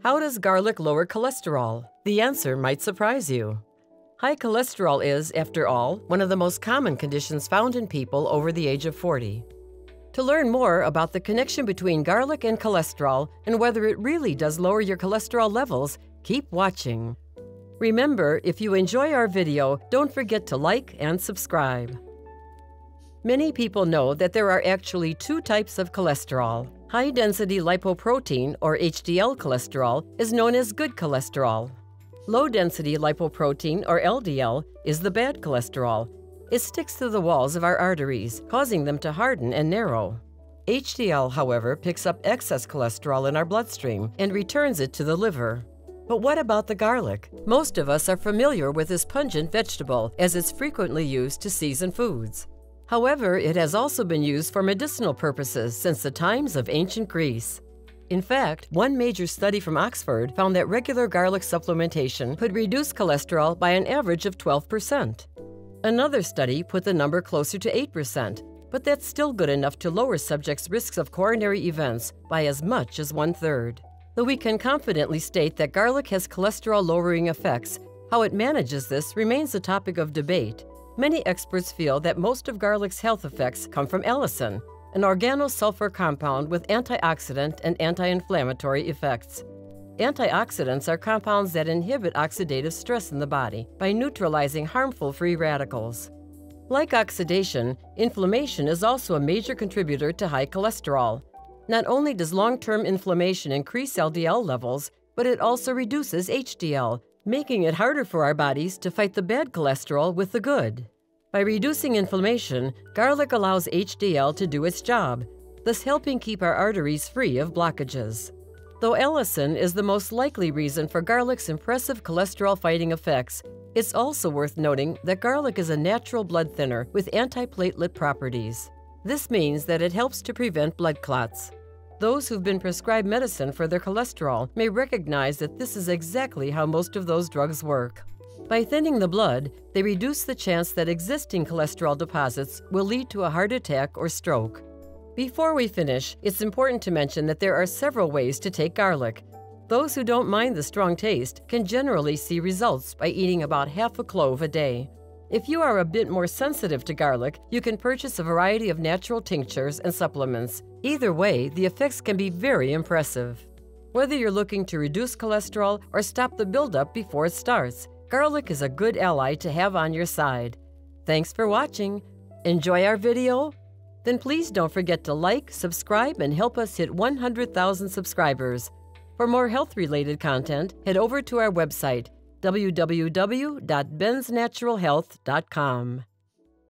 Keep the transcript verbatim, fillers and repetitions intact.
How does garlic lower cholesterol? The answer might surprise you. High cholesterol is, after all, one of the most common conditions found in people over the age of forty. To learn more about the connection between garlic and cholesterol and whether it really does lower your cholesterol levels, keep watching. Remember, if you enjoy our video, don't forget to like and subscribe. Many people know that there are actually two types of cholesterol. High-density lipoprotein, or H D L cholesterol, is known as good cholesterol. Low-density lipoprotein, or L D L, is the bad cholesterol. It sticks to the walls of our arteries, causing them to harden and narrow. H D L, however, picks up excess cholesterol in our bloodstream and returns it to the liver. But what about the garlic? Most of us are familiar with this pungent vegetable, as it's frequently used to season foods. However, it has also been used for medicinal purposes since the times of ancient Greece. In fact, one major study from Oxford found that regular garlic supplementation could reduce cholesterol by an average of twelve percent. Another study put the number closer to eight percent, but that's still good enough to lower subjects' risks of coronary events by as much as one-third. Though we can confidently state that garlic has cholesterol-lowering effects, how it manages this remains a topic of debate. Many experts feel that most of garlic's health effects come from allicin, an organosulfur compound with antioxidant and anti-inflammatory effects. Antioxidants are compounds that inhibit oxidative stress in the body by neutralizing harmful free radicals. Like oxidation, inflammation is also a major contributor to high cholesterol. Not only does long-term inflammation increase L D L levels, but it also reduces H D L, making it harder for our bodies to fight the bad cholesterol with the good. By reducing inflammation, garlic allows H D L to do its job, thus helping keep our arteries free of blockages. Though allicin is the most likely reason for garlic's impressive cholesterol-fighting effects, it's also worth noting that garlic is a natural blood thinner with antiplatelet properties. This means that it helps to prevent blood clots. Those who've been prescribed medicine for their cholesterol may recognize that this is exactly how most of those drugs work. By thinning the blood, they reduce the chance that existing cholesterol deposits will lead to a heart attack or stroke. Before we finish, it's important to mention that there are several ways to take garlic. Those who don't mind the strong taste can generally see results by eating about half a clove a day. If you are a bit more sensitive to garlic, you can purchase a variety of natural tinctures and supplements. Either way, the effects can be very impressive. Whether you're looking to reduce cholesterol or stop the buildup before it starts, garlic is a good ally to have on your side. Thanks for watching. Enjoy our video? Then please don't forget to like, subscribe, and help us hit one hundred thousand subscribers. For more health-related content, head over to our website, w w w dot bens natural health dot com.